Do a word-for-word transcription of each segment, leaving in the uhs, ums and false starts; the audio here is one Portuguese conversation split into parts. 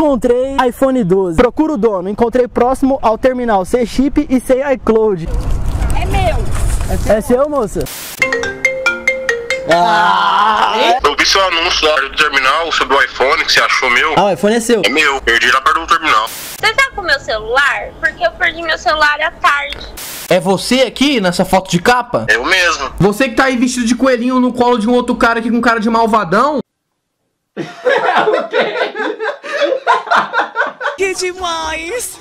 Encontrei iPhone doze. Procura o dono. Encontrei próximo ao terminal C-Chip e sem iCloud. É meu. É seu, é seu moça? Ah, eu vi seu anúncio lá do terminal sobre o iPhone que você achou meu. Ah, o iPhone é seu. É meu, perdi lá perto do terminal. Você tá com meu celular? Porque eu perdi meu celular à tarde. É você aqui nessa foto de capa? Eu mesmo. Você que tá aí vestido de coelhinho no colo de um outro cara aqui com cara de malvadão? Que demais!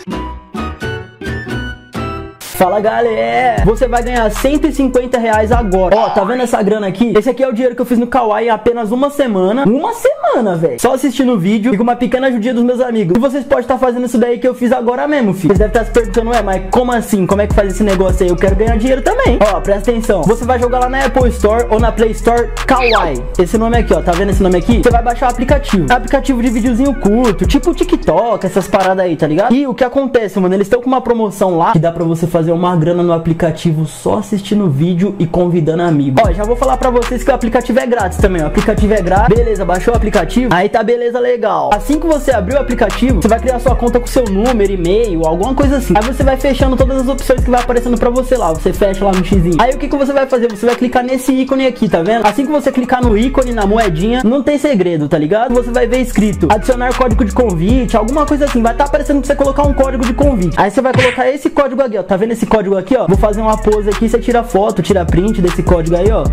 Fala galera, você vai ganhar cento e cinquenta reais agora. Ó, tá vendo essa grana aqui? Esse aqui é o dinheiro que eu fiz no Kawaii em apenas uma semana. Uma semana, velho. Só assistindo o vídeo e com uma pequena ajudinha dos meus amigos. E vocês podem estar fazendo isso daí que eu fiz agora mesmo, filho. Vocês devem estar se perguntando, ué, mas como assim? Como é que faz esse negócio aí? Eu quero ganhar dinheiro também. Ó, presta atenção. Você vai jogar lá na Apple Store ou na Play Store Kawaii. Esse nome aqui, ó. Tá vendo esse nome aqui? Você vai baixar o aplicativo. É um aplicativo de videozinho curto, tipo o TikTok, essas paradas aí, tá ligado? E o que acontece, mano? Eles estão com uma promoção lá que dá pra você fazer uma grana no aplicativo só assistindo o vídeo e convidando amigos. Ó, já vou falar pra vocês que o aplicativo é grátis também. O aplicativo é grátis. Beleza, baixou o aplicativo? Aí tá beleza, legal. Assim que você abrir o aplicativo, você vai criar sua conta com seu número, e-mail, alguma coisa assim. Aí você vai fechando todas as opções que vai aparecendo pra você lá. Você fecha lá no xizinho. Aí o que que você vai fazer? Você vai clicar nesse ícone aqui, tá vendo? Assim que você clicar no ícone, na moedinha, não tem segredo, tá ligado? Você vai ver escrito adicionar código de convite, alguma coisa assim. Vai estar tá aparecendo pra você colocar um código de convite. Aí você vai colocar esse código aqui, ó. Tá vendo esse código aqui, ó? Vou fazer uma pose aqui, você tira foto, tira print desse código aí, ó.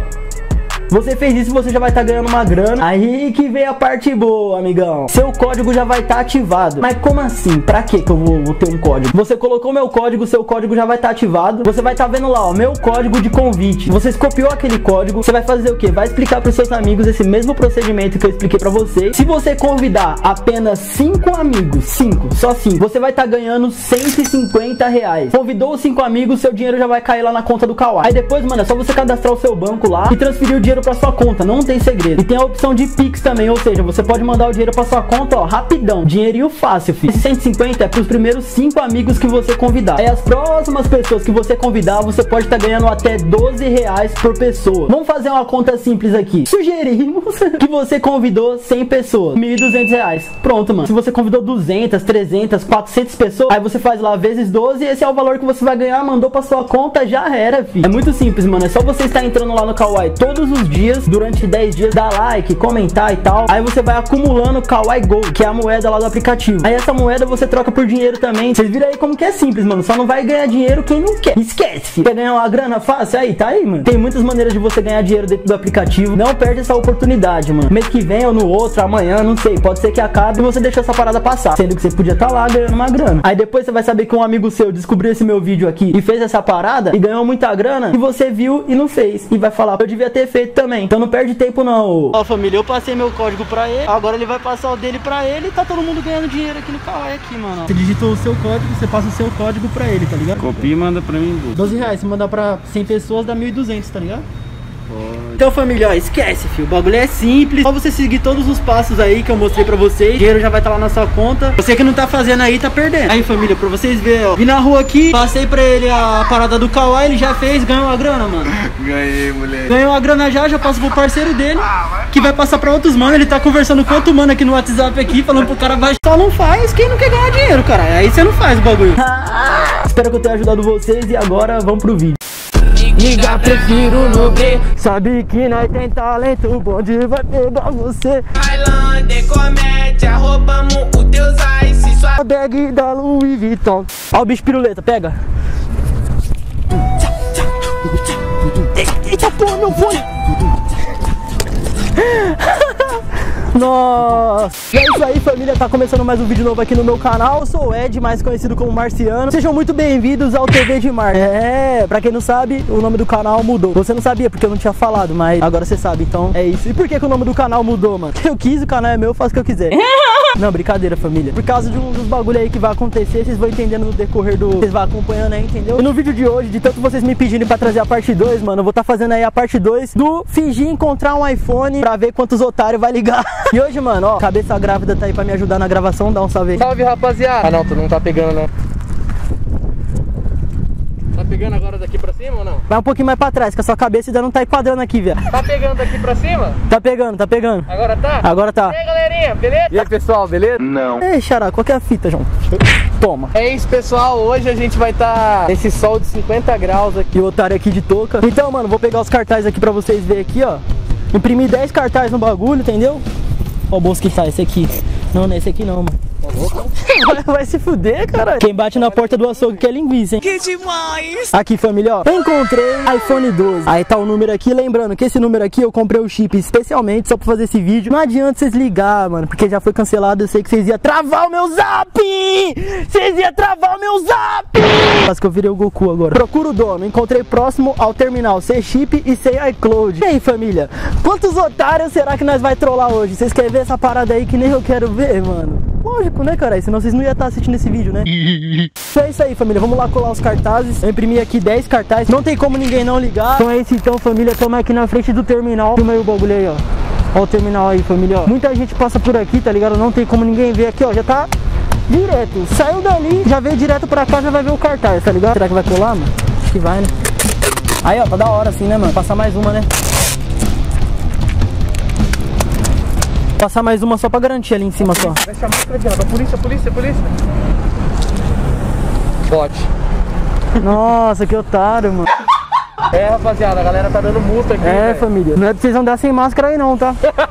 Você fez isso, você já vai estar tá ganhando uma grana. Aí que vem a parte boa, amigão. Seu código já vai estar tá ativado. Mas como assim? Pra que que eu vou, vou ter um código? Você colocou meu código, seu código já vai estar tá ativado. Você vai estar tá vendo lá, ó, meu código de convite. Você copiou aquele código. Você vai fazer o quê? Vai explicar pros seus amigos esse mesmo procedimento que eu expliquei pra vocês. Se você convidar apenas cinco amigos, cinco, só cinco, você vai estar tá ganhando cento e cinquenta reais. Convidou cinco amigos, seu dinheiro já vai cair lá na conta do Kawaii. Aí depois, mano, é só você cadastrar o seu banco lá e transferir o dinheiro pra sua conta, não tem segredo. E tem a opção de Pix também, ou seja, você pode mandar o dinheiro pra sua conta, ó, rapidão, dinheirinho fácil, filho. Esse cento e cinquenta é pros primeiros cinco amigos que você convidar. Aí as próximas pessoas que você convidar, você pode estar tá ganhando até doze reais por pessoa. Vamos fazer uma conta simples aqui. Sugerimos que você convidou cem pessoas, mil e duzentos reais. Pronto, mano. Se você convidou duzentas, trezentas, quatrocentas pessoas, aí você faz lá vezes doze e esse é o valor que você vai ganhar, mandou pra sua conta, já era, filho. É muito simples, mano. É só você estar entrando lá no Kawaii todos os dias, durante dez dias, dá like, comentar e tal. Aí você vai acumulando Kawaii Gold, que é a moeda lá do aplicativo. Aí essa moeda você troca por dinheiro também. Vocês viram aí como que é simples, mano. Só não vai ganhar dinheiro quem não quer. Esquece, filho. Quer ganhar uma grana fácil? Aí, tá aí, mano. Tem muitas maneiras de você ganhar dinheiro dentro do aplicativo. Não perde essa oportunidade, mano. Mês que vem ou no outro, amanhã, não sei. Pode ser que acabe e você deixou essa parada passar. Sendo que você podia estar tá lá ganhando uma grana. Aí depois você vai saber que um amigo seu descobriu esse meu vídeo aqui e fez essa parada e ganhou muita grana e você viu e não fez. E vai falar, eu devia ter feito também. Então não perde tempo não. Ó, família, eu passei meu código pra ele. Agora ele vai passar o dele pra ele e tá todo mundo ganhando dinheiro aqui no Kawaii aqui, mano. Você digitou o seu código, você passa o seu código pra ele, tá ligado? Copia e manda pra mim. doze reais, se mandar pra cem pessoas dá mil e duzentos, tá ligado? Pode. Então, família, ó, esquece, filho. O bagulho é simples. Só você seguir todos os passos aí que eu mostrei pra vocês. O dinheiro já vai estar tá lá na sua conta. Você que não tá fazendo aí, tá perdendo. Aí, família, pra vocês verem, ó. Vim na rua aqui, passei pra ele a parada do Kawaii, ele já fez, ganhou uma grana, mano. Ganhei, moleque. Ganhou uma grana já, já passo pro parceiro dele, que vai passar pra outros mano. Ele tá conversando com outro mano aqui no WhatsApp aqui, falando pro cara baixar. Só não faz quem não quer ganhar dinheiro, cara. Aí você não faz o bagulho. Espero que eu tenha ajudado vocês e agora vamos pro vídeo. Liga, prefiro no B. Sabe que nós tem talento, o bonde vai pegar você. Highlander, comédia, roubamos o teus ice. Sua bag da Louis Vuitton. Ó o bicho piruleta, pega. Eita porra, meu fone. Nossa, e é isso aí, família, tá começando mais um vídeo novo aqui no meu canal. Eu sou o Ed, mais conhecido como Marciano. Sejam muito bem-vindos ao T V de Mar. É, pra quem não sabe, o nome do canal mudou. Você não sabia porque eu não tinha falado, mas agora você sabe, então é isso. E por que que o nome do canal mudou, mano? Eu quis, o canal é meu, eu faço o que eu quiser. Não, brincadeira, família. Por causa de um dos bagulho aí que vai acontecer, vocês vão entendendo no decorrer do... Vocês vão acompanhando aí, entendeu? E no vídeo de hoje, de tanto vocês me pedirem pra trazer a parte dois, mano, eu vou estar tá fazendo aí a parte dois do fingir encontrar um iPhone pra ver quantos otários vai ligar. E hoje, mano, ó, cabeça grávida tá aí pra me ajudar na gravação, dá um salve aí. Salve, rapaziada. Ah, não, tu não tá pegando, não. Tá pegando agora daqui pra cima ou não? Vai um pouquinho mais pra trás, que a sua cabeça ainda não tá enquadrando aqui, velho. Tá pegando daqui pra cima? Tá pegando, tá pegando. Agora tá? Agora tá. E aí, galerinha? Galerinha, beleza? E aí, pessoal, beleza? Não. Ei, Xará, qual que é a fita, João? Toma. É isso, pessoal. Hoje a gente vai estar tá nesse sol de cinquenta graus aqui. E o otário aqui de touca. Então, mano, vou pegar os cartazes aqui pra vocês verem aqui, ó. Imprimir dez cartazes no bagulho, entendeu? Ó o bolso que tá, esse aqui. Não, não é esse aqui não, mano. Vai, vai se fuder, cara. Quem bate na porta do açougue quer linguiça, hein? Que demais! Aqui, família, ó. Encontrei iPhone doze. Aí tá o número aqui. Lembrando que esse número aqui eu comprei o chip especialmente só pra fazer esse vídeo. Não adianta vocês ligar, mano, porque já foi cancelado. Eu sei que vocês iam travar o meu zap! Vocês iam travar o meu zap! Quase que eu virei o Goku agora. Procura o dono. Encontrei próximo ao terminal. Sem chip e sem iCloud. E aí, família? Quantos otários será que nós vai trollar hoje? Vocês querem ver essa parada aí que nem eu quero ver, mano? Lógico, né, cara? Senão vocês não iam estar assistindo esse vídeo, né? Então é isso aí, família. Vamos lá colar os cartazes. Eu imprimi aqui dez cartazes. Não tem como ninguém não ligar. Então é isso então, família. Estamos aqui na frente do terminal. Filma aí o bagulho aí, ó. Ó o terminal aí, família, ó. Muita gente passa por aqui, tá ligado? Não tem como ninguém ver aqui, ó. Já tá direto. Saiu dali, já veio direto pra cá, já vai ver o cartaz, tá ligado? Será que vai colar, mano? Acho que vai, né? Aí, ó, tá da hora assim, né, mano? Passar mais uma, né? Passar mais uma só pra garantir ali em cima só. Vai chamar pra viado. Polícia, polícia, polícia. Pode. Nossa, que otário, mano. É, rapaziada, a galera tá dando multa aqui. É, véio. família. Não é pra vocês andar sem máscara aí não, tá?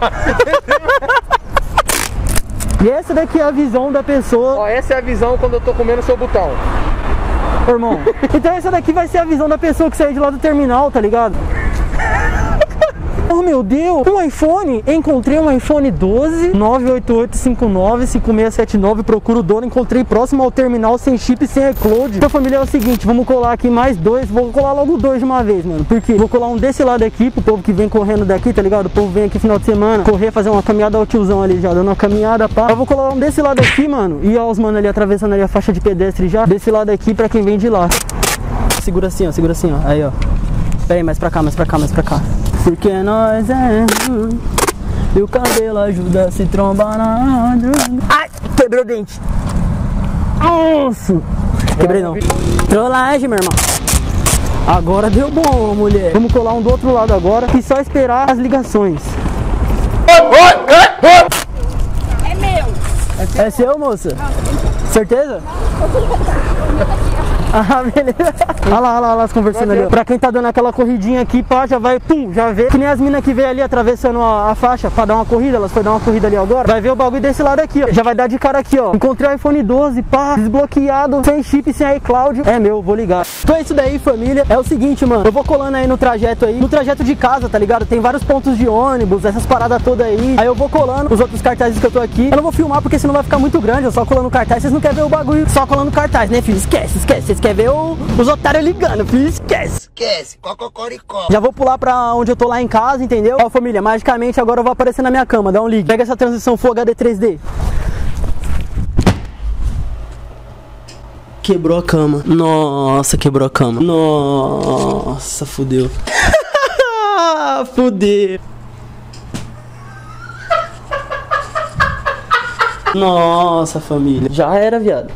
E essa daqui é a visão da pessoa. Ó, essa é a visão quando eu tô comendo seu botão. Ô, irmão. Então essa daqui vai ser a visão da pessoa que saiu de lá do terminal, tá ligado? Oh, meu Deus, um iPhone, encontrei um iPhone doze, nove oito oito cinco nove cinco seis sete nove, procuro o dono, encontrei próximo ao terminal, sem chip e sem iCloud. Então, família, é o seguinte, vamos colar aqui mais dois, vou colar logo dois de uma vez, mano, porque vou colar um desse lado aqui, pro povo que vem correndo daqui, tá ligado? O povo vem aqui final de semana, correr, fazer uma caminhada ao tiozão ali já, dando uma caminhada, pá. Eu vou colar um desse lado aqui, mano, e ó os mano ali atravessando ali a faixa de pedestre já, desse lado aqui pra quem vem de lá. Segura assim, ó, segura assim, ó, aí, ó. Pera aí, mais pra cá, mais pra cá, mais pra cá. Porque nós é e o cabelo ajuda a se trombar na... Ai, quebrei o dente. Nossa. Quebrei não. Trollagem, meu irmão. Agora deu bom, mulher. Vamos colar um do outro lado agora e só esperar as ligações. É meu. É seu, moça? Certeza? Ah, beleza. Olha lá, olha lá, elas conversando ali. Pra quem tá dando aquela corridinha aqui, pá, já vai, pum, já vê. Que nem as minas que veio ali atravessando a, a faixa pra dar uma corrida, elas foram dar uma corrida ali agora. Vai ver o bagulho desse lado aqui, ó. Já vai dar de cara aqui, ó. Encontrei o iPhone doze, pá, desbloqueado, sem chip, sem iCloud. É meu, vou ligar. Então é isso daí, família. É o seguinte, mano. Eu vou colando aí no trajeto aí. No trajeto de casa, tá ligado? Tem vários pontos de ônibus, essas paradas todas aí. Aí eu vou colando os outros cartazes que eu tô aqui. Eu não vou filmar porque senão vai ficar muito grande. Eu só colando cartaz. Vocês não querem ver o bagulho só colando cartaz, né, filho? Esquece, esquece. Vocês querem ver o, os otários ligando, filho? Esquece. Esquece, cococoricó. Já vou pular pra onde eu tô lá em casa, entendeu? Ó, família, magicamente agora eu vou aparecer na minha cama. Dá um ligue. Pega essa transição Full H D três D. Quebrou a cama. Nossa, quebrou a cama. Nossa, fudeu. Fudeu. Nossa, família. Já era, viado.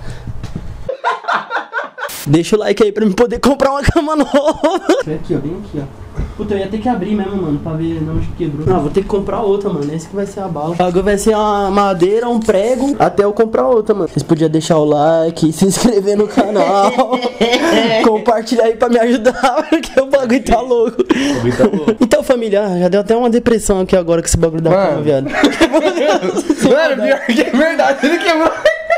Deixa o like aí pra eu poder comprar uma cama nova. Aqui, ó, bem aqui, ó. Puta, eu ia ter que abrir mesmo, mano, pra ver onde que quebrou. Não, vou ter que comprar outra, mano. Esse que vai ser a bala. O bagulho vai ser uma madeira, um prego, até eu comprar outra, mano. Vocês podiam deixar o like, se inscrever no canal, compartilhar aí pra me ajudar, porque o bagulho tá louco. O bagulho tá louco. Então, família, já deu até uma depressão aqui agora com esse bagulho da cama, viado. Mano, pior que é verdade, ele quebrou.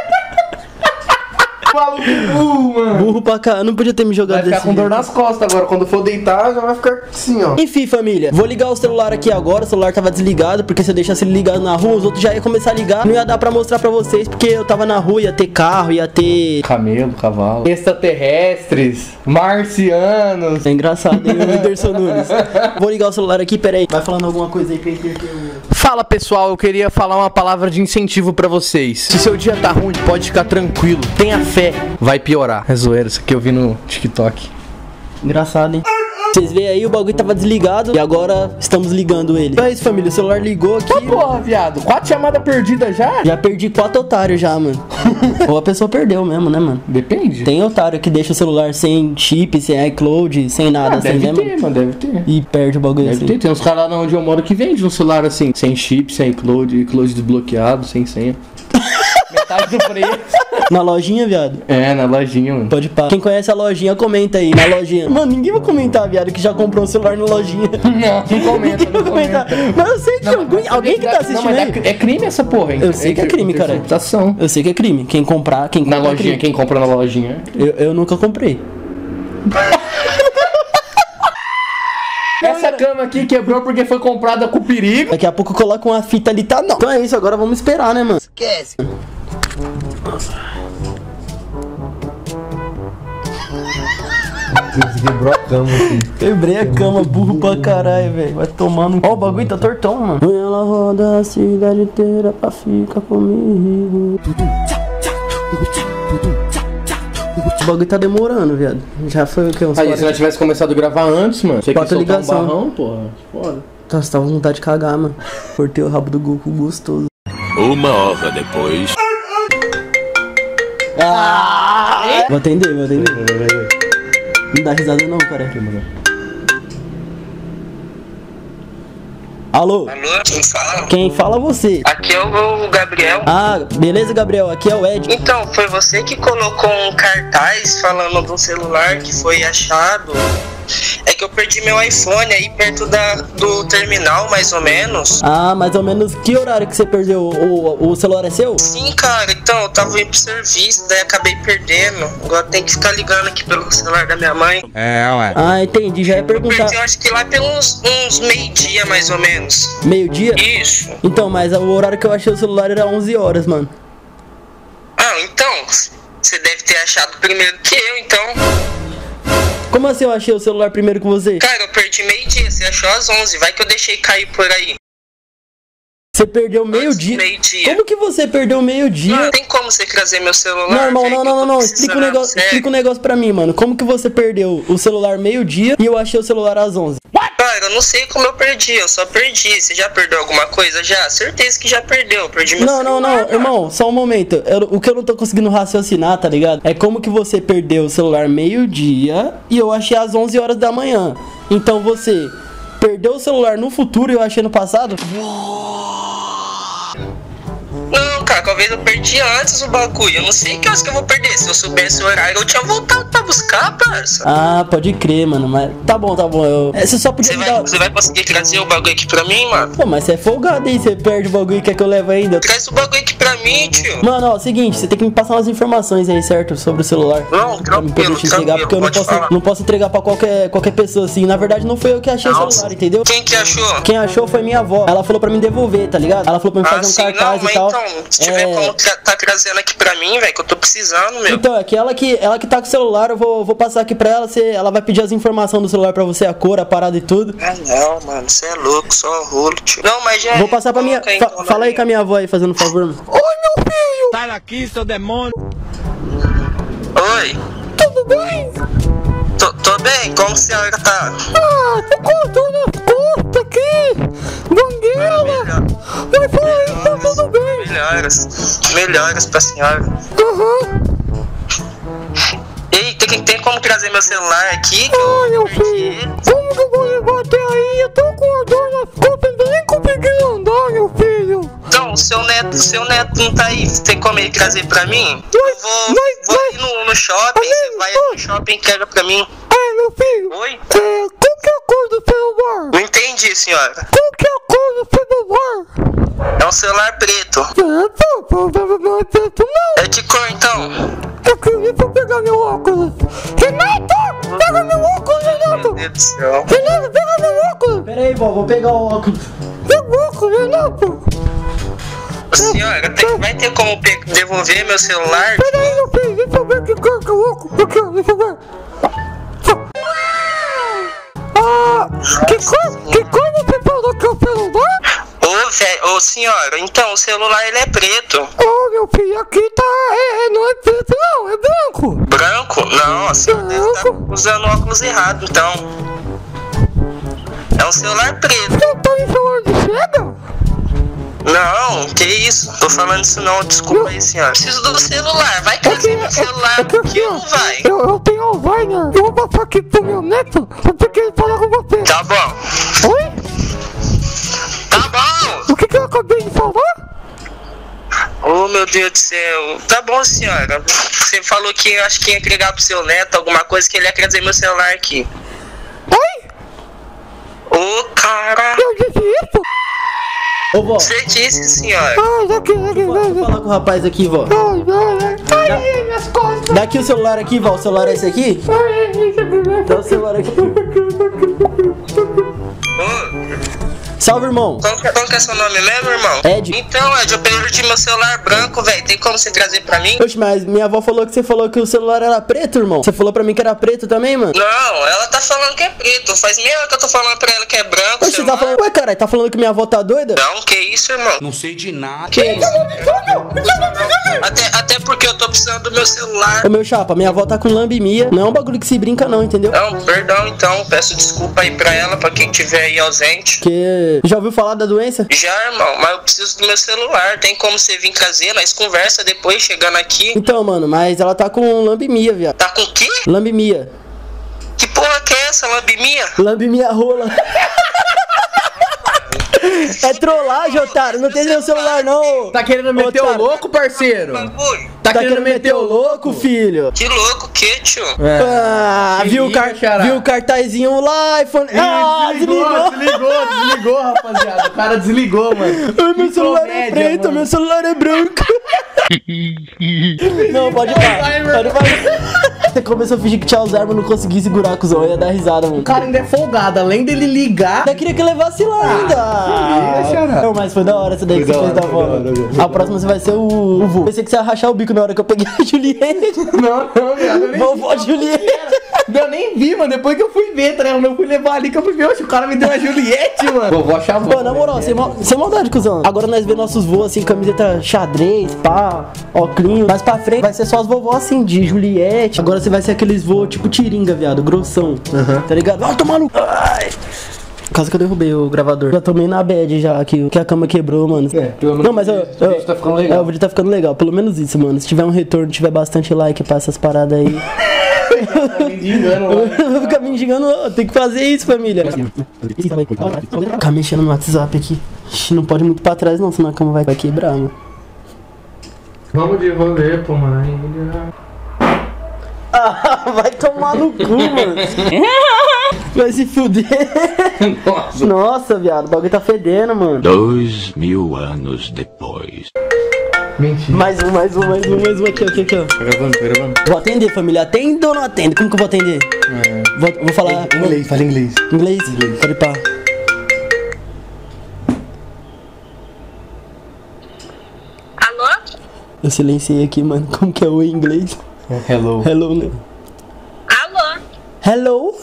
Maluco burro, mano. Burro pra cá, não podia ter me jogado desse. Vai ficar com dor jeito. nas costas agora. Quando for deitar, já vai ficar assim, ó. Enfim, família, vou ligar o celular aqui agora. O celular tava desligado, porque se eu deixasse ele ligado na rua, os outros já iam começar a ligar. Não ia dar pra mostrar pra vocês, porque eu tava na rua, ia ter carro, ia ter... camelo, cavalo, extraterrestres, marcianos. É engraçado, hein, o Whindersson Nunes. Vou ligar o celular aqui, peraí. Vai falando alguma coisa aí pra eu... Fala, pessoal, eu queria falar uma palavra de incentivo pra vocês. Se seu dia tá ruim, pode ficar tranquilo. Tenha fé, vai piorar. É zoeira, isso aqui eu vi no TikTok. Engraçado, hein? Vocês veem aí, o bagulho tava desligado e agora estamos ligando ele. Então é isso, família, o celular ligou aqui. Tá porra, viado. Quatro chamadas perdidas já? Já perdi quatro otários já, mano. Ou a pessoa perdeu mesmo, né, mano? Depende. Tem otário que deixa o celular sem chip, sem iCloud, sem nada, Ah, assim, deve né, ter, mano? mano, deve ter. E perde o bagulho Deve assim. ter. Tem uns caras lá onde eu moro que vende um celular assim, sem chip, sem iCloud, iCloud desbloqueado, sem senha. Metade do preço. Na lojinha, viado? É, na lojinha, mano. Pode pá. Quem conhece a lojinha, comenta aí, na lojinha. Mano, ninguém vai comentar, viado, que já comprou um celular na lojinha. Não, não comenta, Ninguém não vai comentar. comenta. Mas eu sei que Não, alguém, mas alguém que tá assistindo não, mas aí... é, é crime essa porra, hein? Eu sei que é crime, cara. Interceptação. Eu sei que é crime. Quem comprar, quem Na compra é lojinha, crime. quem compra na lojinha. Eu, eu nunca comprei. Essa cama aqui quebrou porque foi comprada com perigo. Daqui a pouco coloca uma fita ali, tá não. Então é isso, agora vamos esperar, né, mano? Esquece. Quebrou a cama aqui. Quebrei a cama, burro pra caralho, velho. Vai tomando. Ó, o bagulho tá tortão, mano. Ela roda a cidade inteira pra ficar comigo. O bagulho tá demorando, viado. Já foi o que? Uns Aí, se quarenta. nós tivesse começado a gravar antes, mano. Você que Quatro soltar um ligação. barrão, porra. Foda. Nossa, tava com vontade de cagar, mano. Cortei o rabo do Goku gostoso. Uma hora depois. Ah! Vou atender, vou atender. Não dá risada não, cara. Alô? Alô, quem fala? Quem fala é você. Aqui é o Gabriel. Ah, beleza, Gabriel? Aqui é o Ed. Então, foi você que colocou um cartaz falando de um celular que foi achado. É que eu perdi meu iPhone aí perto da, do terminal, mais ou menos. Ah, mais ou menos que horário que você perdeu? O, o celular é seu? Sim, cara, então, eu tava indo pro serviço, daí acabei perdendo. Agora tem que ficar ligando aqui pelo celular da minha mãe. É, ué. Ah, entendi. Já ia Eu perguntar. perdi, eu acho que lá pelos uns meio-dia, mais ou menos. Meio-dia? Isso. Então, mas o horário que eu achei o celular era onze horas, mano. Ah, então, você deve ter achado primeiro que eu, então. Como assim eu achei o celular primeiro que você? Cara, eu perdi meio-dia, você achou às onze, vai que eu deixei cair por aí. Você perdeu meio-dia? Meio-dia. Como que você perdeu meio-dia? Não tem como você trazer meu celular. Não, irmão, velho, não, que eu não, não, tô não. Explica um precisando, negócio, sério. explica um negócio pra mim, mano. Como que você perdeu o celular meio-dia e eu achei o celular às onze? Cara, eu não sei como eu perdi, eu só perdi. Você já perdeu alguma coisa? Já? Certeza que já perdeu, eu perdi meu Não, celular. não, não, irmão, só um momento. Eu- o que eu não tô conseguindo raciocinar, tá ligado? É como que você perdeu o celular meio-dia e eu achei às onze horas da manhã. Então você perdeu o celular no futuro e eu achei no passado? Não, cara, talvez eu perdi antes o bagulho. Eu não sei que horas que eu vou perder. Se eu soubesse o horário, eu tinha voltado pra buscar, parça. Ah, pode crer, mano, mas tá bom, tá bom. Eu... É, você só podia Você me vai, dar... você vai conseguir trazer o bagulho aqui pra mim, mano? Pô, mas você é folgado, hein? Você perde o bagulho e quer que eu leve ainda? Traz o bagulho aqui pra mim, tio. Mano, ó, seguinte, você tem que me passar umas informações aí, certo? Sobre o celular. Não, Pra me poder tranquilo, te entregar, tranquilo, porque eu não pode posso, falar. não posso entregar pra qualquer, qualquer pessoa assim. Na verdade, não foi eu que achei o Não. celular, entendeu? Quem que achou? Quem achou foi minha avó. Ela falou pra me devolver, tá ligado? Ela falou pra me Ah, fazer um sim, cartaz não, mas e tal. então, se tiver É, como tra tá trazendo aqui pra mim, velho, que eu tô precisando, meu. Então, é que ela que, ela que tá com o celular, eu vou, vou passar aqui pra ela. Você, ela vai pedir as informações do celular pra você, a cor, a parada e tudo. Ah, não, mano, você é louco, só rolo, tio. Não, mas já. Vou passar pra minha. Coloca aí, fa- então, fala na aí com a minha avó aí, fazendo um favor, mano. Oi, meu filho! Sai daqui, seu demônio. Oi, Tudo bem? tô, tô bem, como a senhora tá? Ah, tô com dor nas costas aqui. Banguela. Eu falei, tá tudo bem. Melhoras, melhoras pra senhora. Aham. Ei, tem, tem como trazer meu celular aqui? Que Ah, eu meu perdi filho, ele. como que eu vou levar até aí? Eu tô com dor nas costas, nem consegui andar, meu filho. Então, o seu neto, o seu neto não tá aí. Tem como ele trazer pra mim? Eu vou, mas- vou mas- ir no, no shopping, você vai no shopping e entrega pra mim. Ah, meu filho, Oi? é, qual que é a cor do celular? Não entendi, senhora. Qual que é a cor do celular? É um celular preto. É, pô, pô, não, não é preto não. É de cor, então? Eu queria pra pegar meu óculos. Renato, pega meu óculos, Renato. Meu Deus do céu. Renato, pega meu óculos. Pera aí, vó, vou pegar o óculos. Pega o óculos, Renato. Ô, senhora, tem- vai ter como pe- devolver meu celular? Pera aí, meu filho, deixa eu ver que cor que é o óculos. Aqui, ó, deixa eu ver. Ah, que cor, que cor você falou que é o celular? Ô, velho, ô, senhora, então, o celular ele é preto. Ô, meu filho, aqui tá, é, é, não é preto não, é branco. Branco? Não, a senhora deve estar usando óculos errado, então. É um celular preto. Você tá em celular de cega? Não, que isso? Tô falando isso não, desculpa aí, senhora. Preciso do celular, vai trazer meu celular, é que porque assim, ó, não vai. Eu, eu tenho Alzheimer. Eu vou passar aqui pro meu neto. Eu tenho que falar com você. Tá bom. Oi? Tá bom. O que que eu acabei de falar? Oh, meu Deus do céu. Tá bom, senhora. Você falou que eu acho que ia entregar pro seu neto alguma coisa, que ele ia trazer meu celular aqui. Oi? Ô, oh, cara. Eu disse isso? Ô, vó. Você disse, senhora. Ai, daqui, daqui, Vó, deixa eu falar com o rapaz aqui, vó. ai, ai, ai, ai, minhas costas. Daqui o celular aqui, vó. O celular é esse aqui? Ai, ai, ai, Dá o celular aqui. Ô, Salve, irmão. qual, que- qual que é seu nome mesmo, irmão? Ed. Então, Ed, eu perdi meu celular branco, velho. Tem como você trazer pra mim? Oxe, mas minha avó falou que você falou que o celular era preto, irmão. Você falou pra mim que era preto também, mano? Não, ela tá falando que é preto. Faz meia hora que eu tô falando pra ela que é branco. Oxe, você tá celular. falando... Ué, caralho, tá falando que minha avó tá doida? Não, que isso, irmão? Não sei de nada. Que isso? Até, até porque eu tô precisando do meu celular. Ô, meu chapa, minha avó tá com lambimia. Não é um bagulho que se brinca não, entendeu? Não, perdão então. Peço desculpa aí pra ela, pra quem tiver aí ausente. Porque... Já ouviu falar da doença? Já, irmão, mas eu preciso do meu celular. Tem como você vir trazer? Nós conversa depois, chegando aqui. Então, mano, mas ela tá com lambimia, viado. Tá com o quê? Lambimia. Que porra que é essa, lambimia? Lambimia rola. É trollagem, otário. Não tem meu celular, não. Tá querendo meter o Otário. louco, parceiro? Bagulho. Tá, Tá querendo meter o louco, filho? Que louco que, tio? Ah, Que viu o, liga, car xará. viu o cartazinho lá, iPhone. Ah, desligou. desligou, desligou, rapaziada. O cara desligou, mano. Ai, meu Que celular é comédia, preto, mano. meu celular é branco. Não, pode parar. Pode parar. Você começou a fingir que tinha Alzheimer, não consegui segurar, cuzão. Eu ia dar risada, mano. O cara ainda é folgado, além dele ligar. Ainda queria que levasse lá ainda. xará. Não, mas foi da hora essa daí que Foi você da fez da hora, avó. foi da hora, foi da A próxima você vai ser o, o vô. Pensei que você ia rachar o bico na hora que eu peguei a Juliette. Não, não, viado. Eu nem Vovó vi, Juliette. Eu nem vi, mano. Depois que eu fui ver, tá ligado? Eu fui levar ali que eu fui ver. Oxe, o cara me deu uma Juliette, mano. Vovó chamou. Pô, na moral, sem, mal, sem maldade, cuzão. Agora nós vemos nossos voos assim, camiseta xadrez, pá, óculos. Mais pra frente vai ser só as vovó assim, de Juliette. Agora você vai ser aqueles voos tipo tiringa, viado, grossão. Tá ligado? Vai tomar no. Ai. Quase que eu derrubei o gravador. Já tomei na bad já, que, que a cama quebrou, mano. É, pelo menos Não, mas eu, o vídeo tá ficando legal. É, o vídeo tá ficando legal. Pelo menos isso, mano. Se tiver um retorno, tiver bastante like pra essas paradas aí. Tá me engano, Eu vou ficar me enganando, tem que fazer isso, família. Ficar mexendo no WhatsApp aqui. Ixi, não pode muito pra trás não, senão a cama vai, vai quebrar, mano. Vamos de rolê, pô, mano. Ah, vai tomar no cu, mano. Vai se fuder. Nossa. Nossa, viado, o bagulho tá fedendo, mano. Dois mil anos depois. Mentira. Mais um, mais um, mais um, mais um aqui, aqui, aqui, ó. Tá gravando, tá gravando. Vou atender, família. Atende ou não atende? Como que eu vou atender? É. Vou, vou falar Inglês, fala inglês. inglês? Pode pá. Alô? Eu silenciei aqui, mano. Como que é o em inglês? Hello. Hello, né? Alô? Hello?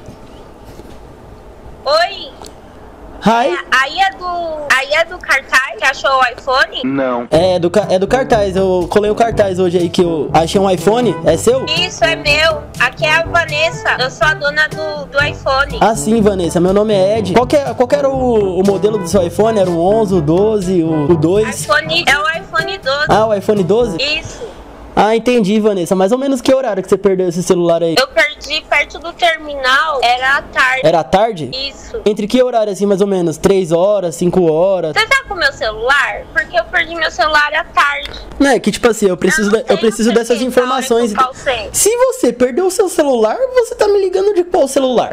Oi? Hi? Aí é do. Aí é do cartaz que achou o iPhone? É do, ca- é do cartaz, eu colei o cartaz hoje aí que eu achei um iPhone, é seu? Isso, é meu. Aqui é a Vanessa. Eu sou a dona do, do iPhone. Ah sim, Vanessa, meu nome é Ed. Qual que, é, qual que era o, o modelo do seu iPhone? Era o onze, o doze, o, o dois? iPhone é o iPhone doze. Ah, o iPhone doze? Isso. Ah, entendi, Vanessa. Mais ou menos que horário que você perdeu esse celular aí? Eu perdi perto do terminal. Era à tarde. Era à tarde? Isso. Entre que horário assim, mais ou menos? três horas, cinco horas? Você tá com meu celular? Porque eu perdi meu celular à tarde. Não, é que tipo assim, eu preciso, não da- eu tenho preciso dessas certeza informações. na hora que eu falsei. Se você perdeu o seu celular, você tá me ligando de qual celular?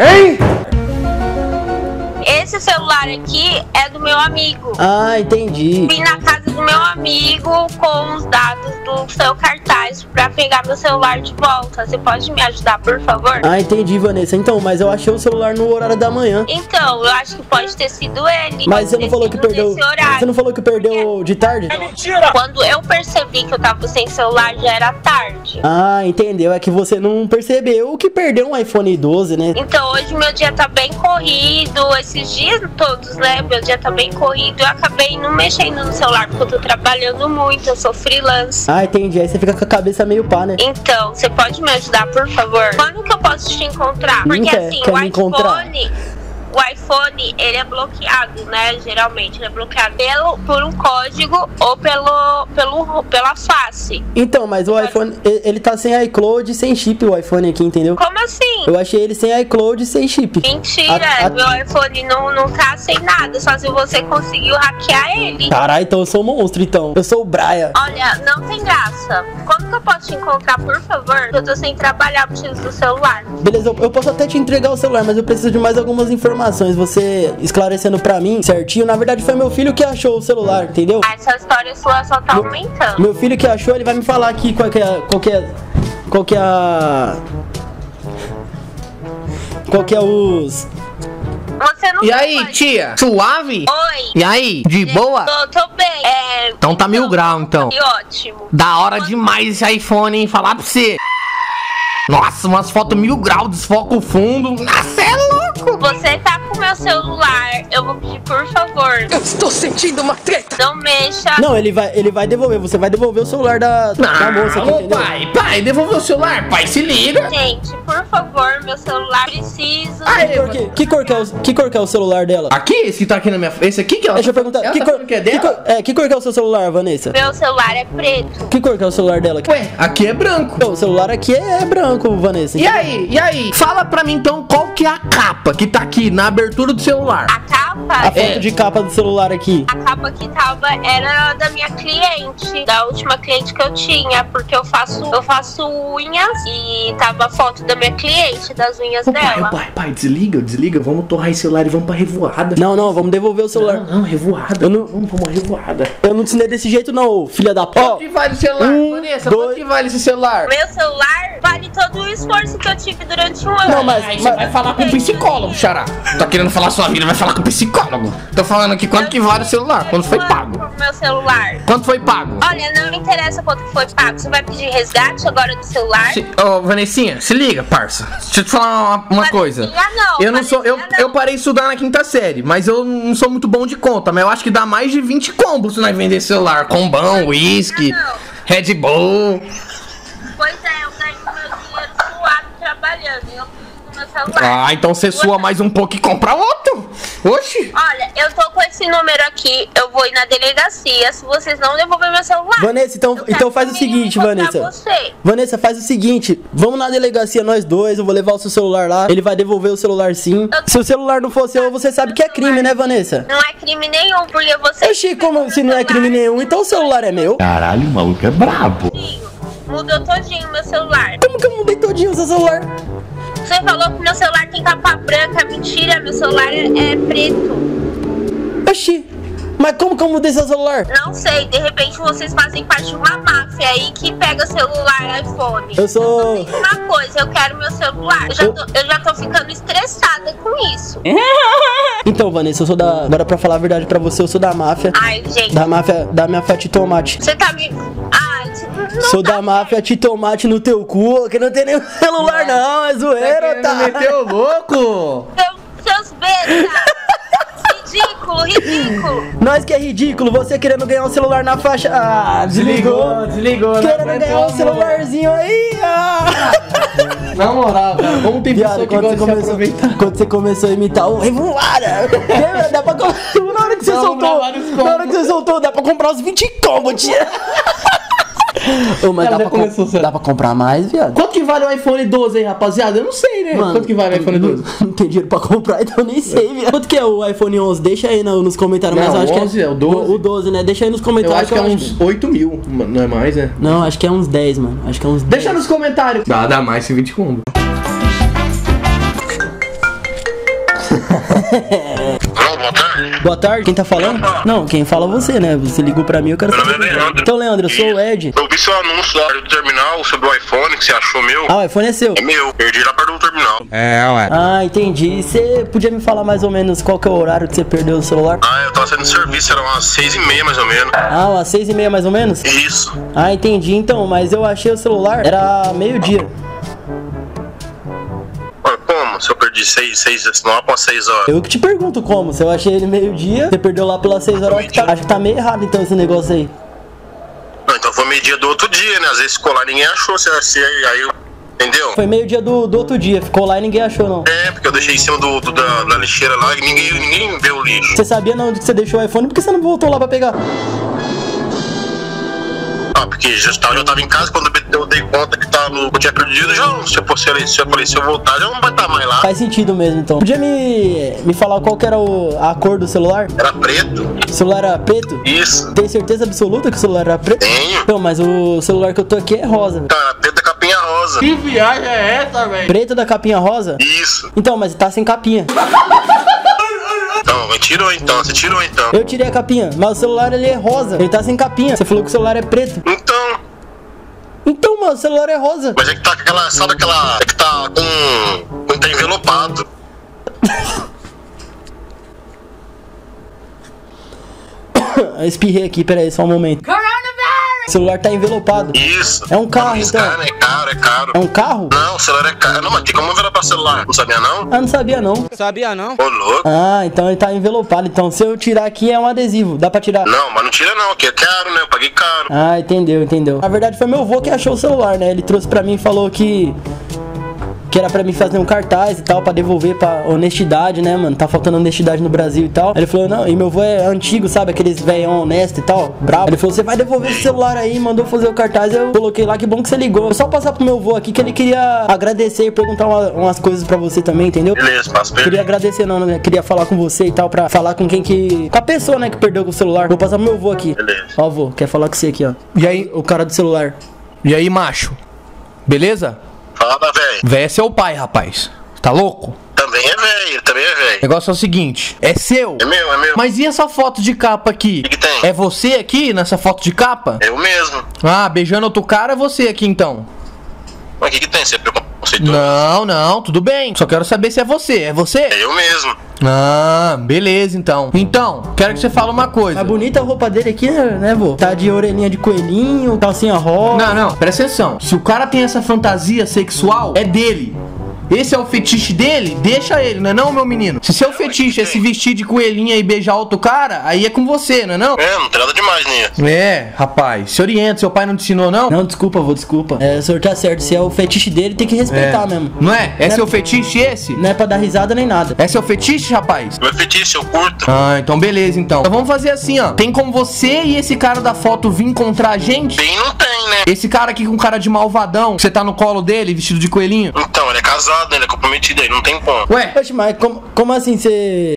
Esse celular aqui é do meu amigo. Ah, entendi. Vim na casa do meu amigo com os dados do seu cartaz pra pegar meu celular de volta. Você pode me ajudar, por favor? Ah, entendi, Vanessa. Então, mas eu achei o celular no horário da manhã. Então, eu acho que pode ter sido ele. Mas Pode você não ter falou que sido perdeu. nesse horário. Você não falou que perdeu de tarde? Quando eu percebi que eu tava sem celular, já era tarde. Ah, entendeu. É que você não percebeu que perdeu um iPhone doze, né? Então, hoje meu dia tá bem corrido. Esses dias todos, né? Meu dia tá bem corrido. Eu acabei não mexendo no celular porque eu tô trabalhando muito. Eu sou freelance. Ah, entendi. Aí você fica com a cabeça meio pá, né? Então, você pode me ajudar, por favor? Quando que eu posso te encontrar? Porque Nunca assim, quer o me encontrar. iPhone, o iPhone, ele é bloqueado, né? Geralmente, ele é bloqueado pelo, por um código ou pelo, pelo, pela face. Então, mas o iPhone, ele, ele tá sem iCloud e sem chip, o iPhone aqui, entendeu? Como assim? Eu achei ele sem iCloud e sem chip. Mentira, A- a- meu iPhone não, não tá sem nada, só se você conseguiu hackear ele. Caralho, então eu sou um monstro, então. Eu sou o Brian. Olha, não tem graça. Como que eu posso te encontrar, por favor? Eu tô sem trabalhar, preciso do celular. Beleza, eu, eu posso até te entregar o celular, mas eu preciso de mais algumas informações. Você esclarecendo pra mim certinho. Na verdade, foi meu filho que achou o celular, entendeu? Essa história sua só tá aumentando. Meu filho que achou, ele vai me falar aqui qual que é, qual que é, qual que é a... Qual que é os... Você não E aí, pode- tia? Suave? Oi. E aí, de boa? Tô, tô bem. É... Então tá mil grau, então. Que ótimo. Da hora demais esse iPhone, hein? Falar pra você. Nossa, umas fotos mil graus, desfoca o fundo. Nossa, é louco. Você tá com meu celular, eu vou pedir, por favor. Eu estou sentindo uma treta. Não mexa. Não, ele vai, ele vai devolver. Você vai devolver o celular da, da moça aqui, Não, entendeu? pai, pai, devolveu o celular. Pai, se liga. Gente, por favor, meu celular preciso. Ai, Que cor que, que, cor que, é o, que cor que é o celular dela? Aqui, esse que tá aqui na minha frente. Esse aqui que ela Deixa eu perguntar. Ela Que tá cor, falando que é que, dela? cor, é, que cor que é o seu celular, Vanessa? Meu celular é preto. Que cor que é o celular dela? Ué, aqui é branco. O celular aqui é branco, Vanessa. E aí, e aí? Fala pra mim então qual que é a capa que tá aqui na abertura do celular. A capa, A foto É. de capa do celular aqui. a capa que tava era da minha cliente, da última cliente que eu tinha, porque eu faço, eu faço unhas e tava a foto da minha cliente, das unhas Ô, pai, dela. ô, pai, pai, desliga, desliga. Vamos torrar esse celular e vamos pra revoada. Não, não, vamos devolver o celular. Não, não, revoada. Eu não- Vamos pra uma revoada. Eu não te ensinei desse jeito não, ô, filha da p... Quanto que vale o celular, um, Vanessa? dois- Quanto que vale esse celular? Meu celular vale todo o esforço que eu tive durante um ano. Não, mas- Aí você vai falar com o psicólogo, xará. Tá querendo falar sua vida, vai falar com o psicólogo. Tô falando aqui quanto que vale o celular, quanto foi pago. Por meu celular. Quanto foi pago? Olha, não me interessa quanto que foi pago. Você vai pedir resgate agora do celular? Se- Ô, Vanessinha, se liga, parça. Deixa eu te falar uma, uma Vanessinha, coisa. não, eu não sou. Eu, Vanessinha, eu não. parei de estudar na quinta série, mas eu não sou muito bom de conta. Mas eu acho que dá mais de vinte combos se nós vender celular. Combão, uísque, não. Red Bull. Pois é, eu ganho meu dinheiro suado trabalhando. E eu preciso do meu celular. Ah, então você sua mais um pouco e compra outro. Oxi. Olha, eu tô com esse número aqui. Eu vou ir na delegacia. Se vocês não devolverem meu celular. Vanessa, então, eu quero então faz o comigo seguinte, encontrar Vanessa. Você. Vanessa, faz o seguinte, vamos na delegacia nós dois, eu vou levar o seu celular lá, ele vai devolver o celular sim. Se o celular não for seu, você sabe que é crime, né, Vanessa? Não é crime nenhum, porque você. Oxi, como se não é crime nenhum, então o celular é meu? Caralho, o maluco é brabo. Mudou todinho meu celular. Como que eu mudei todinho o seu celular? Você falou que meu celular tem capa branca. Mentira, meu celular é, é preto. Oxi, mas como que eu mudei seu celular? Não sei, de repente vocês fazem parte de uma máfia aí que pega celular, iPhone. Eu sou... Tem uma coisa, eu quero meu celular. Eu já, tô, eu já tô ficando estressada com isso. Então, Vanessa, eu sou da... Agora pra falar a verdade pra você, eu sou da máfia. Ai, gente, Da máfia, da minha fati tomate. você tá me. Ai, você não Sou tá da máfia te tomate no teu cu, que não tem nenhum celular não, é zoeira, tá? Meteu louco. Seu, seus besta! Ridículo, ridículo! Nós que é ridículo, você querendo ganhar um celular na faixa... Ah, desligou. desligou. Querendo ganhar um celularzinho aí, ah. Na moral, cara, como tem pessoa Viado, que quando você, gosta de se começou, aproveitar. quando você começou a imitar o revoada, lembra? Dá pra comprar. Na hora que você Vamos soltou, comprar vários combos. na hora que você soltou, dá pra comprar uns vinte combos, tia. Ô, mas Ela dá já pra, começou, com- sério. dá pra comprar mais, viado? Quanto que vale o iPhone doze aí, rapaziada? Eu não sei, né? Quanto que vale o iPhone doze? Não, não tem dinheiro pra comprar, então eu nem sei, viado. Quanto que é o iPhone onze? Deixa aí no- nos comentários, mas Não, eu acho o onze que é... é o doze. O, o doze, né? Deixa aí nos Eu comentários. acho que é uns oito mil, não é mais, né? Não, acho que é uns dez, mano. Acho que é uns dez. Deixa nos comentários. Dá, dá mais que vinte combo. Alô, boa tarde. Boa tarde, quem tá falando? Não, quem fala é você, né? Você ligou pra mim, eu quero Meu nome saber. é Leandro. Então, Leandro, eu sou o Ed. Eu vi seu anúncio lá do terminal sobre o iPhone que você achou meu. Ah, o iPhone é seu. É meu, perdi lá perto do terminal. É, ué. Ah, entendi. Você podia me falar mais ou menos qual que é o horário que você perdeu o celular? Ah, eu tava saindo de serviço, era umas seis e meia mais ou menos. Ah, umas seis e meia mais ou menos? Isso. Ah, entendi. Então, mas eu achei o celular, era meio-dia. Ué, como? Se eu perdi seis, seis, não com as seis horas. Eu que te pergunto como, se eu achei ele meio-dia, você perdeu lá pelas seis horas, acho que, tá, acho que tá meio errado então esse negócio aí. Não, então foi meio dia do outro dia, né? Às vezes ficou lá ninguém achou, se, se, aí eu Entendeu? Foi meio dia do, do outro dia, ficou lá e ninguém achou, não. É, porque eu deixei em cima do, do- da, da lixeira lá e ninguém, ninguém vê o lixo. Você sabia não onde que você deixou o iPhone, por que você não voltou lá pra pegar? Ah, porque já tava, já tava em casa, quando eu dei conta que, tava no, que eu tinha perdido, já se eu, fosse, se eu falei, se eu voltar, já não vai estar mais lá. Faz sentido mesmo, então. Podia me, me falar qual que era o, a cor do celular? Era preto. O celular era preto? Isso. Tem certeza absoluta que o celular era preto? Tenho. Não, mas o celular que eu tô aqui é rosa. Então, era preto da capinha rosa. Que viagem é essa, velho? Preto da capinha rosa? Isso. Então, mas tá sem capinha. Então, você tirou então, você tirou então. Eu tirei a capinha, mas o celular ele é rosa. Ele tá sem capinha. Você falou que o celular é preto. Então, Então, mano, o celular é rosa. mas é que tá com aquela, sabe aquela, é que tá com, com tá envelopado. Eu espirrei aqui, peraí, só um momento. O celular tá envelopado. Isso. É um carro, então. Cara, é caro, é caro. É um carro? Não, o celular é caro. Não, mas tem como envelopar celular. Não sabia não? Ah, não sabia não. Sabia não? Ô, louco. Ah, então ele tá envelopado. Então, se eu tirar aqui é um adesivo. Dá pra tirar? Não, mas não tira não, que é caro, né? Eu paguei caro. Ah, entendeu, entendeu. Na verdade foi meu avô que achou o celular, né? Ele trouxe pra mim e falou que que era pra mim fazer um cartaz e tal, pra devolver pra honestidade, né, mano? Tá faltando honestidade no Brasil e tal. Aí ele falou, não, e meu avô é antigo, sabe? Aqueles velhão honesto e tal, bravo. Ele falou, você vai devolver esse celular aí, mandou fazer o cartaz. Eu coloquei lá, que bom que você ligou. Eu só passar pro meu avô aqui que ele queria agradecer e perguntar uma- umas coisas pra você também, entendeu? Beleza, passo bem. Queria agradecer não, né? Queria falar com você e tal, pra falar com quem que... Com a pessoa, né, que perdeu com o celular. Vou passar pro meu avô aqui. Beleza. Ó, avô, quer falar com você aqui, ó. E aí, O cara do celular. e aí, macho? Beleza? Fala, velho. Véi é seu pai, rapaz. Tá louco? Também é velho, também é O velho. negócio é o seguinte, é seu. É meu, é meu. Mas e essa foto de capa aqui? O que que tem? É você aqui nessa foto de capa? Eu mesmo. Ah, beijando outro cara é você aqui então. Mas o que que tem? Você é preconceituoso? Não, não, tudo bem. Só quero saber se é você. É você? É eu mesmo. Ah, beleza então. Então, quero que você fale uma coisa. Tá bonita a roupa dele aqui, né, né, vô? Tá de orelhinha de coelhinho, calcinha rosa. Não, não, presta atenção. Se o cara tem essa fantasia sexual, é dele. Esse é o fetiche dele? Deixa ele, não é não, meu menino? Se seu fetiche é se vestir de coelhinha e beijar outro cara, aí é com você, não é não? É, não tem nada demais nisso. É, rapaz, se orienta, seu pai não te ensinou não? Não, desculpa, vô, desculpa. É, o senhor tá certo. Se é o fetiche dele, tem que respeitar mesmo. Não é? É Não é- seu fetiche esse? Não é pra dar risada nem nada. É seu fetiche, rapaz? Meu fetiche, eu curto. Ah, então beleza então. Então vamos fazer assim, ó. Tem como você e esse cara da foto vir encontrar a gente? Bem, não tem, né? Esse cara aqui com cara de malvadão, você tá no colo dele, vestido de coelhinho? Então, ele é casado, né? Ele é comprometido aí, não tem como. Ué, Oxe, mas como, como assim você...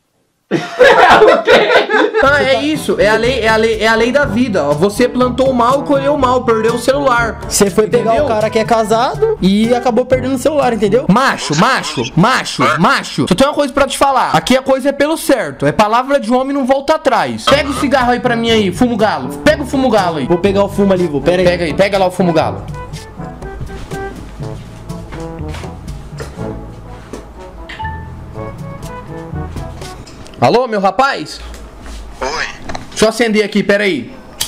ah, é isso, é a lei, é a lei, é a lei da vida, ó. Você plantou o mal, colheu o mal, perdeu o celular. Você foi pegar Entendeu? o cara que é casado e acabou perdendo o celular, entendeu? Macho, macho, macho, macho. Só tem uma coisa pra te falar. Aqui a coisa é pelo certo. É palavra de homem, não volta atrás. Pega o cigarro aí pra mim aí, fumo galo. Pega o fumo galo aí. Vou pegar o fumo ali, vô. Pera aí. Pega aí, pega lá o fumo galo. Alô, meu rapaz? Oi. Deixa eu acender aqui, pera aí.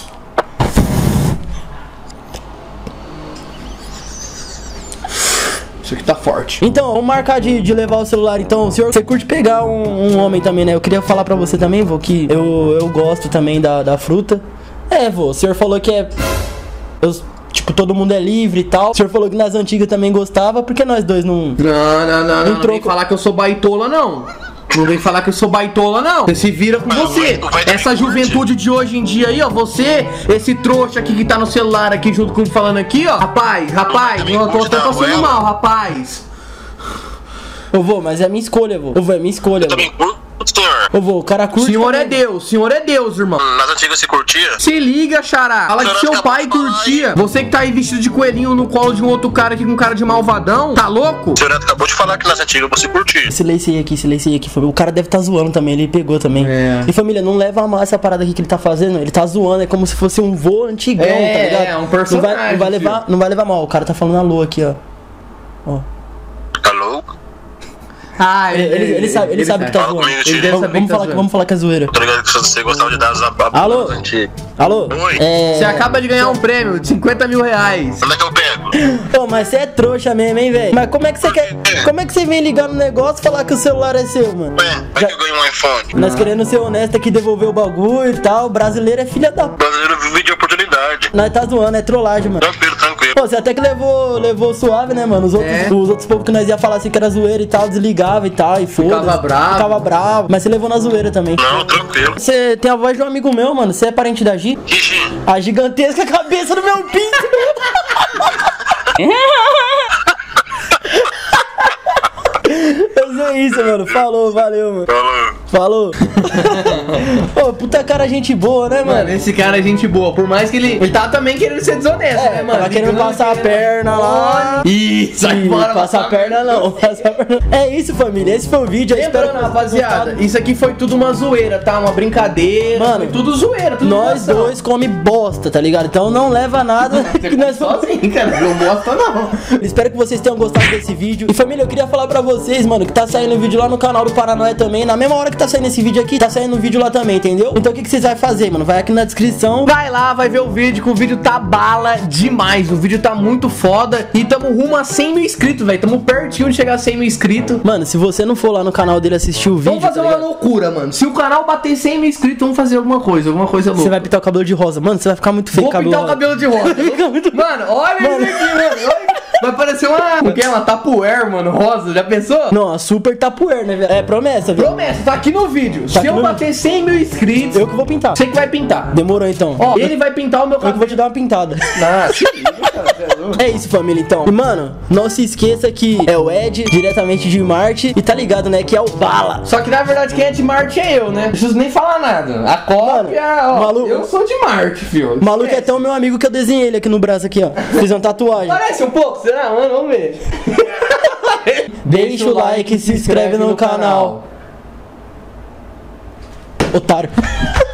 Isso aqui tá forte. Então, vamos marcar de, de levar o celular. Então, o senhor, você curte pegar um, um homem também, né? Eu queria falar pra você também, vô, que eu, eu gosto também da, da fruta. É, vô, o senhor falou que é... Eu, tipo, todo mundo é livre e tal. O senhor falou que nas antigas também gostava, por que nós dois não... Não, não, não, não, não troco- vem falar que eu sou baitola, não. Não vem falar que eu sou baitola, não. Você se vira com você. Essa juventude de hoje em dia aí, ó. Você, esse trouxa aqui que tá no celular aqui junto com falando aqui, ó. Rapaz, rapaz, eu tô até passando mal, rapaz. Ô, vô, mas é a minha escolha, vô. Ô, vô, é minha escolha, Eu vô. também curto, senhor. Ô, vô, o cara curte... Senhor é também. Deus, senhor é Deus, irmão. Nas antigas você curtia? Se liga, xará. Fala que Senhora seu acabou pai de falar curtia. aí. Você que tá aí vestido de coelhinho no colo de um outro cara aqui com cara de malvadão. Tá louco? O senhor Neto acabou de falar que nas antigas você curtia. Silenciei aqui, silenciei aqui. O cara deve tá zoando também, ele pegou também. É. E família, não leva a mal essa parada aqui que ele tá fazendo. Ele tá zoando, é como se fosse um vô antigão, É, tá ligado? é, um personagem, Não vai, não vai levar, não vai levar mal. O cara tá falando alô aqui, ó. Ó. Tá louco? Ah, Ele, ele, ele sabe, ele, sabe que tá Fala zoando. comigo, Ele tio. deve Vamos, saber vamos que tá falar, que- zoando. vamos falar que é zoeira. Tô ligado que você gostava de dar as ababas Alô? das antigas. Alô? Oi. É... Você acaba de ganhar um prêmio de cinquenta mil reais. Onde é que eu pego? Pô, mas você é trouxa mesmo, hein, velho? Mas como é que você quer... Como é que você vem ligar no negócio e falar que o celular é seu, mano? Ué, vai que eu ganho um iPhone. Nós querendo ser honesto aqui, devolver o bagulho e tal. O brasileiro é filha da... p***. O brasileiro vive de oportunidade. Nós tá zoando, é trollagem, mano. Tranquilo, tranquilo. Pô, você até que levou, levou suave, né, mano? Os outros, É. os outros povos que nós ia falar assim que era zoeira e tal, desligava e tal, e foda. Ficava bravo. Ficava bravo. Mas você levou na zoeira também. Não, tranquilo. Você tem a voz de um amigo meu, mano. Você é parente da Gi? Que Gi? A gigantesca cabeça do meu pinto. Mas é isso, mano. Falou, valeu, mano. Falou. Falou. Ô, puta cara, gente boa, né, mano? Mano, esse cara é gente boa. Por mais que ele. Ele tá também querendo ser desonesto, É, né, mano? tava querendo Ligando, passar a querendo- perna lá. Ih, sai Ih, fora. Passar a perna não. Passar a perna. É isso, família. Esse foi o vídeo. Eu espero Lembrando, que vocês tenham rapaziada, gostado. isso aqui foi tudo uma zoeira, tá? Uma brincadeira. Mano, foi tudo zoeira, tudo Nós zoação. dois come bosta, tá ligado? Então não leva nada. Você que nós vamos... sozinho, cara. Não bosta, não. Espero que vocês tenham gostado desse vídeo. E família, eu queria falar pra vocês, mano, que tá saindo um vídeo lá no canal do Paranoia também. Na mesma hora que tá saindo esse vídeo aqui, tá saindo um vídeo lá também, entendeu? Então o que, que vocês vão fazer, mano? Vai aqui na descrição. Vai lá, vai ver o vídeo, que o vídeo tá bala demais. O vídeo tá muito foda. E tamo rumo a cem mil inscritos, velho. Tamo pertinho de chegar a cem mil inscritos. Mano, se você não for lá no canal dele assistir o vídeo, Vamos fazer tá uma ligado? loucura, mano. Se o canal bater cem mil inscritos, vamos fazer alguma coisa. Alguma coisa louca. Você vai pintar o cabelo de rosa. Mano, você vai ficar muito feio Vou com pintar o cabelo de rosa. Fica muito- Mano, olha Mano. isso aqui, mano. Olha. Vai parecer uma... O que é? Uma tapuer, mano, rosa. Já pensou? Não, a super tapuer, né, velho? É promessa, viu? Promessa, tá aqui no vídeo. Tá Se aqui eu no bater cem mil inscritos, Eu que vou pintar. você que vai pintar. Demorou então. Ó, ele vai pintar o meu Eu que vou cabelo. te dar uma pintada. Ah, se liga, cara, você é louco. É isso, família, então. E, mano, não se esqueça que é o Ed, diretamente de Marte. E tá ligado, né, que é o Bala. Só que na verdade quem é de Marte é eu, né? Não preciso nem falar nada. A cópia, ó, maluco- eu sou de Marte, filho. O maluco é tão meu amigo que eu desenhei ele aqui no braço, aqui, ó. Fiz uma tatuagem. Parece um pouco, será? Mano, vamos ver. Deixa o like e se inscreve no canal. Otário.